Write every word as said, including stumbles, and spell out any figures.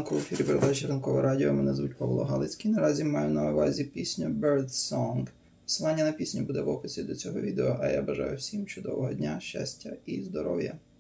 ранку, в ефірі передачі Ранкове радіо. Мене звуть Павло Галицький. Наразі маю на увазі пісню Bird Song. Посилання на пісню буде в описі до цього відео, а я бажаю всім чудового дня, щастя і здоров'я.